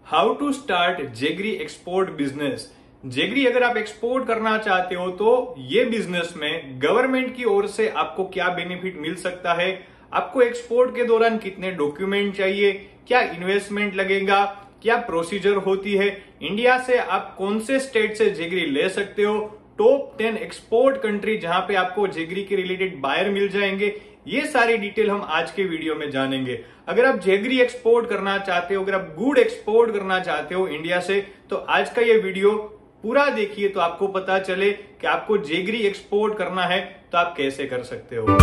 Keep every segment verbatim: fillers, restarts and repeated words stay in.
How to start jaggery export business. Jaggery अगर आप export करना चाहते हो तो ये बिजनेस में गवर्नमेंट की ओर से आपको क्या बेनिफिट मिल सकता है, आपको एक्सपोर्ट के दौरान कितने डॉक्यूमेंट चाहिए, क्या इन्वेस्टमेंट लगेगा, क्या प्रोसीजर होती है, इंडिया से आप कौन से स्टेट से जेगरी ले सकते हो, टॉप टेन एक्सपोर्ट कंट्री जहां पे आपको जेगरी के रिलेटेड बायर मिल जाएंगे, ये सारी डिटेल हम आज के वीडियो में जानेंगे। अगर आप जेगरी एक्सपोर्ट करना चाहते हो, अगर आप गुड़ एक्सपोर्ट करना चाहते हो इंडिया से, तो आज का ये वीडियो पूरा देखिए तो आपको पता चले कि आपको जेगरी एक्सपोर्ट करना है तो आप कैसे कर सकते हो।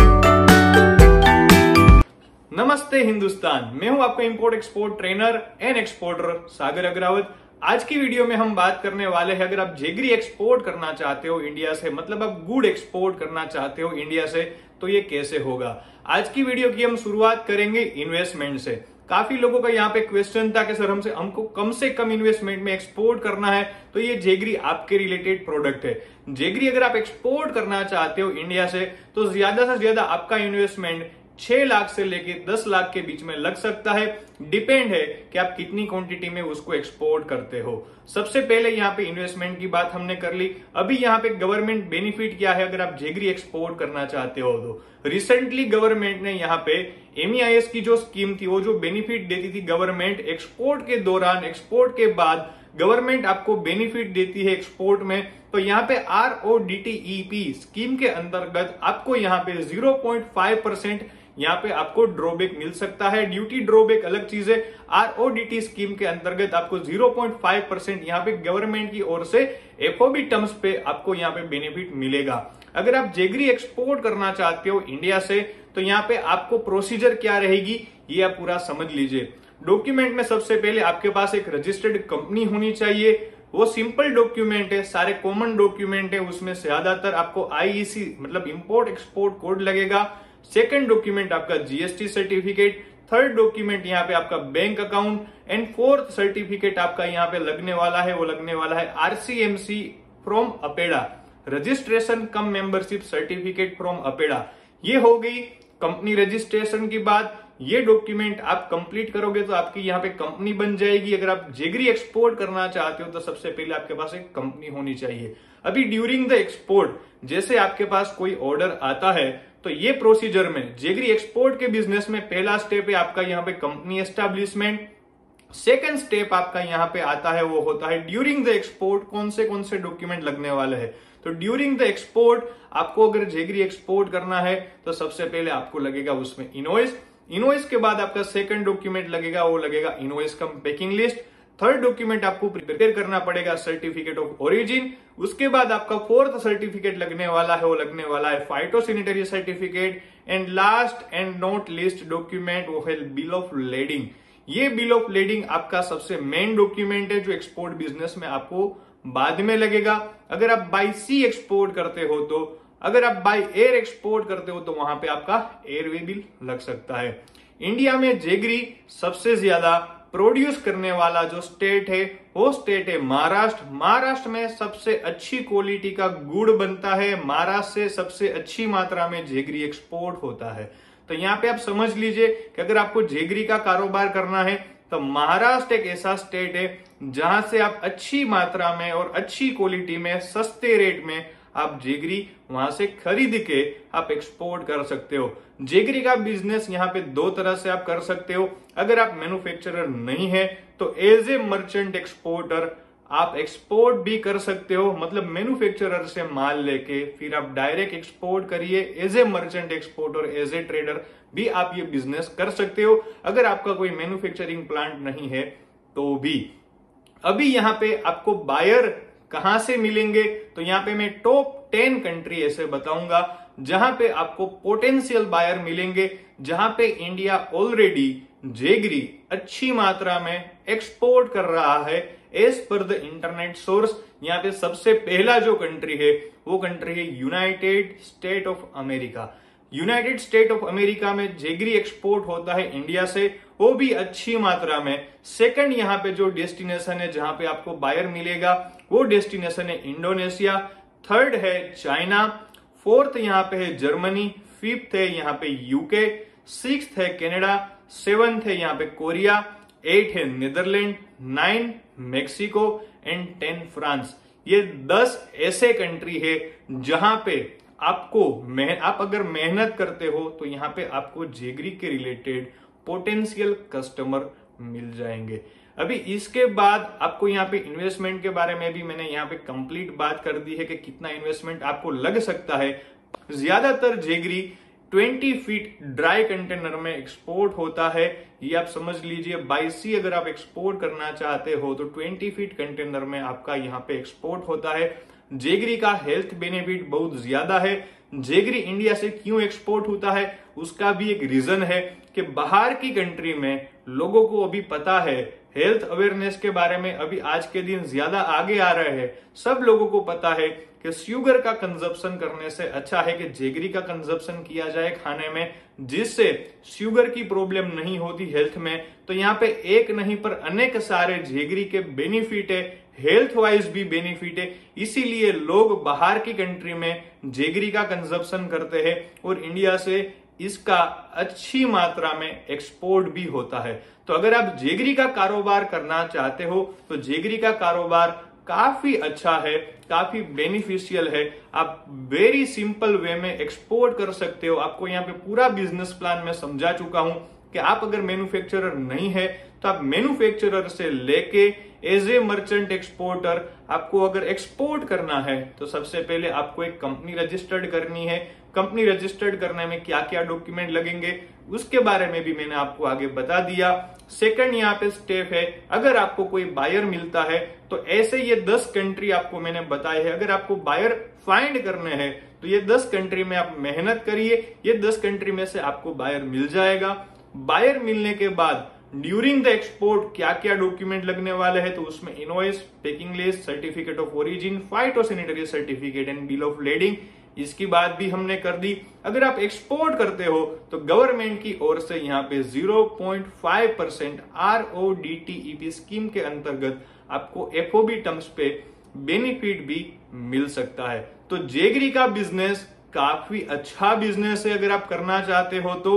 नमस्ते हिंदुस्तान, मैं हूं आपका import export trainer and exporter Sagar Agrawat. आज की वीडियो में हम बात करने वाले हैं, अगर आप जेगरी एक्सपोर्ट करना चाहते हो इंडिया से, मतलब आप गुड़ एक्सपोर्ट करना चाहते हो इंडिया से, तो ये कैसे होगा। आज की वीडियो की हम शुरुआत करेंगे इन्वेस्टमेंट से। काफी लोगों का यहाँ पे क्वेश्चन था कि सर हमसे हमको कम से कम इन्वेस्टमेंट में एक्सपोर्ट करना है, तो ये जेगरी आपके रिलेटेड प्रोडक्ट है। जेगरी अगर आप एक्सपोर्ट करना चाहते हो इंडिया से तो ज्यादा से ज्यादा आपका इन्वेस्टमेंट छह लाख से लेके दस लाख के बीच में लग सकता है। डिपेंड है कि आप कितनी क्वांटिटी में उसको एक्सपोर्ट करते हो। सबसे पहले यहाँ पे इन्वेस्टमेंट की बात हमने कर ली। अभी यहाँ पे गवर्नमेंट बेनिफिट क्या है अगर आप जेगरी एक्सपोर्ट करना चाहते हो तो रिसेंटली गवर्नमेंट ने यहाँ पे एम ई आई एस की जो स्कीम थी, वो जो बेनिफिट देती थी गवर्नमेंट एक्सपोर्ट के दौरान, एक्सपोर्ट के बाद गवर्नमेंट आपको बेनिफिट देती है एक्सपोर्ट में, तो यहाँ पे R O D T E P scheme के अंतर्गत आपको यहाँ पे ज़ीरो पॉइंट फाइव परसेंट यहाँ पे आपको ड्रॉबैक मिल सकता है। ड्यूटी ड्रॉबैक अलग चीज है। R O D T scheme के अंतर्गत आपको ज़ीरो पॉइंट फाइव परसेंट यहाँ पे गवर्नमेंट की ओर से एफ ओ बी टर्म्स पे आपको यहाँ पे बेनिफिट मिलेगा। अगर आप जेगरी एक्सपोर्ट करना चाहते हो इंडिया से तो यहाँ पे आपको प्रोसीजर क्या रहेगी ये आप पूरा समझ लीजिए। डॉक्यूमेंट में सबसे पहले आपके पास एक रजिस्टर्ड कंपनी होनी चाहिए। वो सिंपल डॉक्यूमेंट है, सारे कॉमन डॉक्यूमेंट है, उसमें ज्यादातर आपको आई ई सी मतलब इंपोर्ट एक्सपोर्ट कोड लगेगा। सेकंड डॉक्यूमेंट आपका G S T certificate, third document यहाँ पे आपका bank account and fourth certificate आपका यहाँ पे लगने वाला है, वो लगने वाला है R C M C from APEDA, registration cum membership certificate from APEDA. ये हो गई कंपनी रजिस्ट्रेशन की बात। ये डॉक्यूमेंट आप कंप्लीट करोगे तो आपकी यहाँ पे कंपनी बन जाएगी। अगर आप जेगरी एक्सपोर्ट करना चाहते हो तो सबसे पहले आपके पास एक कंपनी होनी चाहिए। अभी ड्यूरिंग द एक्सपोर्ट जैसे आपके पास कोई ऑर्डर आता है तो ये प्रोसीजर में जेगरी एक्सपोर्ट के बिजनेस में पहला स्टेप है आपका यहाँ पे कंपनी एस्टेब्लिशमेंट। सेकंड स्टेप आपका यहाँ पे आता है वो होता है ड्यूरिंग द एक्सपोर्ट कौन से कौन से डॉक्यूमेंट लगने वाले हैं। तो ड्यूरिंग द एक्सपोर्ट आपको अगर जेगरी एक्सपोर्ट करना है तो सबसे पहले आपको लगेगा उसमें इनवॉइस। इनवॉइस के बाद आपका सेकंड डॉक्यूमेंट लगेगा, वो लगेगा invoice cum packing list. Third document आपको प्रिपेयर करना पड़ेगा सर्टिफिकेट ऑफ ओरिजिन। उसके बाद आपका फोर्थ सर्टिफिकेट लगने वाला है, वो लगने वाला है phytosanitary certificate. And last and not least document वो है बिल ऑफ लेडिंग। ये बिल ऑफ लेडिंग आपका सबसे मेन डॉक्यूमेंट है जो एक्सपोर्ट बिजनेस में आपको बाद में लगेगा। अगर आप बाई सी एक्सपोर्ट करते हो तो, अगर आप बाई एयर एक्सपोर्ट करते हो तो वहां पे आपका एयरवे बिल लग सकता है। इंडिया में जेगरी सबसे ज्यादा प्रोड्यूस करने वाला जो स्टेट है वो स्टेट है महाराष्ट्र। महाराष्ट्र में सबसे अच्छी क्वालिटी का गुड़ बनता है। महाराष्ट्र से सबसे अच्छी मात्रा में जेगरी एक्सपोर्ट होता है। तो यहाँ पे आप समझ लीजिए कि अगर आपको जेगरी का कारोबार करना है तो महाराष्ट्र एक ऐसा स्टेट है जहां से आप अच्छी मात्रा में और अच्छी क्वालिटी में सस्ते रेट में आप जेगरी वहां से खरीद के आप एक्सपोर्ट कर सकते हो। जेगरी का बिजनेस यहाँ पे दो तरह से आप कर सकते हो। अगर आप मैन्युफैक्चरर नहीं है तो एज ए मर्चेंट एक्सपोर्टर आप एक्सपोर्ट भी कर सकते हो, मतलब मैन्युफैक्चरर से माल लेके फिर आप डायरेक्ट एक्सपोर्ट करिए। As a merchant exporter, as a trader भी आप ये बिजनेस कर सकते हो अगर आपका कोई मैन्युफैक्चरिंग प्लांट नहीं है तो भी। अभी यहाँ पे आपको बायर कहां से मिलेंगे तो यहाँ पे मैं टॉप टेन कंट्री ऐसे बताऊंगा जहां पे आपको पोटेंशियल बायर मिलेंगे, जहां पे इंडिया ऑलरेडी जेगरी अच्छी मात्रा में एक्सपोर्ट कर रहा है as per the internet source. यहाँ पे सबसे पहला जो कंट्री है वो कंट्री है United State of America. United State of America में जेगरी एक्सपोर्ट होता है इंडिया से, वो भी अच्छी मात्रा में। सेकंड यहाँ पे जो डेस्टिनेशन है जहां पे आपको बायर मिलेगा वो डेस्टिनेशन है इंडोनेशिया। थर्ड है चाइना। फोर्थ यहाँ पे है जर्मनी। फिफ्थ है यहाँ पे यूके। सिक्स्थ है कनाडा। सेवंथ है यहाँ पे कोरिया। एट है Netherland, nine Mexico and ten France. ये दस ऐसे कंट्री है जहां पे आपको आप अगर मेहनत करते हो तो यहाँ पे आपको जेगरी के रिलेटेड पोटेंशियल कस्टमर मिल जाएंगे। अभी इसके बाद आपको यहाँ पे इन्वेस्टमेंट के बारे में भी मैंने यहाँ पे कंप्लीट बात कर दी है कि कितना इन्वेस्टमेंट आपको लग सकता है। ज्यादातर जेगरी बीस फीट ड्राई कंटेनर में एक्सपोर्ट होता है। ये आप समझ लीजिए बाईस सी अगर आप एक्सपोर्ट करना चाहते हो तो बीस फीट कंटेनर में आपका यहाँ पे एक्सपोर्ट होता है। जेगरी का हेल्थ बेनिफिट बहुत ज्यादा है। जेगरी इंडिया से क्यों एक्सपोर्ट होता है उसका भी एक रीजन है कि बाहर की कंट्री में लोगों को अभी पता है, हेल्थ अवेयरनेस के बारे में अभी आज के दिन ज्यादा आगे आ रहे हैं। सब लोगों को पता है कि शुगर का कंजप्शन करने से अच्छा है कि जेगरी का कंजप्शन किया जाए खाने में, जिससे शुगर की प्रॉब्लम नहीं होती हेल्थ में। तो यहाँ पे एक नहीं पर अनेक सारे जेगरी के बेनिफिट है, हेल्थ वाइज भी बेनिफिट है। इसीलिए लोग बाहर की कंट्री में जेगरी का कंजप्शन करते हैं और इंडिया से इसका अच्छी मात्रा में एक्सपोर्ट भी होता है। तो अगर आप जेगरी का कारोबार करना चाहते हो तो जेगरी का कारोबार काफी अच्छा है, काफी बेनिफिशियल है। आप वेरी सिंपल वे में एक्सपोर्ट कर सकते हो। आपको यहाँ पे पूरा बिजनेस प्लान में समझा चुका हूं कि आप अगर मैन्युफैक्चरर नहीं है तो आप मैन्युफैक्चरर से लेके एज ए मर्चेंट एक्सपोर्टर आपको अगर एक्सपोर्ट करना है तो सबसे पहले आपको एक कंपनी रजिस्टर्ड करनी है। कंपनी रजिस्टर्ड करने में क्या क्या डॉक्यूमेंट लगेंगे उसके बारे में भी मैंने आपको आगे बता दिया। सेकंड यहाँ पे स्टेप है, अगर आपको कोई बायर मिलता है तो ऐसे ये दस कंट्री आपको मैंने बताए हैं। अगर आपको बायर फाइंड करने हैं तो ये दस कंट्री में आप मेहनत करिए, ये दस कंट्री में से आपको बायर मिल जाएगा। बायर मिलने के बाद ड्यूरिंग द एक्सपोर्ट क्या क्या डॉक्यूमेंट लगने वाले हैं तो उसमें invoice, packing list, certificate of origin, phytosanitary certificate and bill of lading, इसकी बात भी हमने कर दी। अगर आप एक्सपोर्ट करते हो तो गवर्नमेंट की ओर से यहाँ पे zero point five percent R O D T E P scheme के अंतर्गत आपको एफ ओ बी टर्म्स पे बेनिफिट भी मिल सकता है। तो जेगरी का बिजनेस काफी अच्छा बिजनेस है। अगर आप करना चाहते हो तो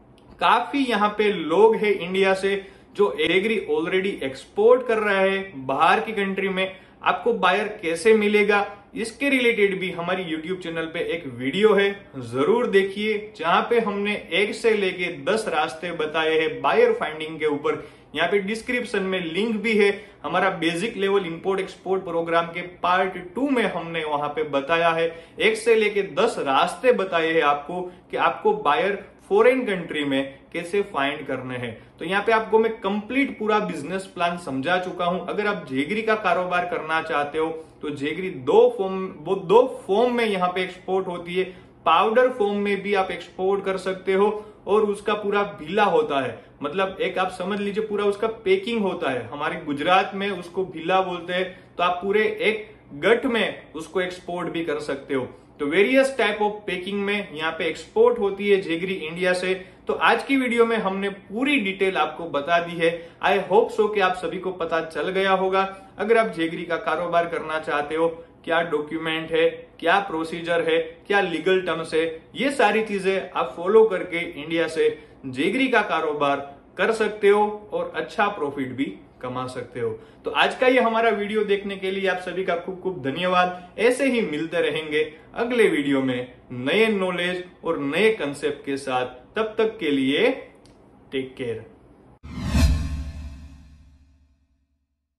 काफी यहाँ पे लोग हैं इंडिया से जो एग्री ऑलरेडी एक्सपोर्ट कर रहे हैं बाहर की कंट्री में। आपको बायर कैसे मिलेगा इसके रिलेटेड भी हमारी यूट्यूब चैनल पे एक वीडियो है, जरूर देखिए, जहां पे हमने एक से लेके दस रास्ते बताए हैं बायर फाइंडिंग के ऊपर। यहाँ पे डिस्क्रिप्शन में लिंक भी है। हमारा basic level import export program के पार्ट टू में हमने वहां पे बताया है, एक से लेके दस रास्ते बताए हैं आपको कि आपको बायर फॉरेन कंट्री में कैसे फाइंड करने हैं। तो यहाँ पे आपको मैं कंप्लीट पूरा बिजनेस प्लान समझा चुका हूं। अगर आप जेगरी का कारोबार करना चाहते हो तो जेगरी दो फॉर्म वो दो फॉर्म में यहाँ पे एक्सपोर्ट होती है। पाउडर फॉर्म में भी आप एक्सपोर्ट कर सकते हो और उसका पूरा भीला होता है, मतलब एक आप समझ लीजिए पूरा उसका पैकिंग होता है। हमारे गुजरात में उसको भीला बोलते हैं। तो आप पूरे एक गठ में उसको एक्सपोर्ट भी कर सकते हो। तो वेरियस टाइप ऑफ पैकिंग में यहाँ पे एक्सपोर्ट होती है जेगरी इंडिया से। तो आज की वीडियो में हमने पूरी डिटेल आपको बता दी है। आई होप सो कि आप सभी को पता चल गया होगा। अगर आप जेगरी का कारोबार करना चाहते हो, क्या डॉक्यूमेंट है, क्या प्रोसीजर है, क्या लीगल टर्म्स है, ये सारी चीजें आप फॉलो करके इंडिया से जेगरी का कारोबार कर सकते हो और अच्छा प्रॉफिट भी कमा सकते हो। तो आज का ये हमारा वीडियो देखने के लिए आप सभी का खूब खूब धन्यवाद। ऐसे ही मिलते रहेंगे अगले वीडियो में नए नॉलेज और नए कंसेप्ट के साथ। तब तक के लिए टेक केयर।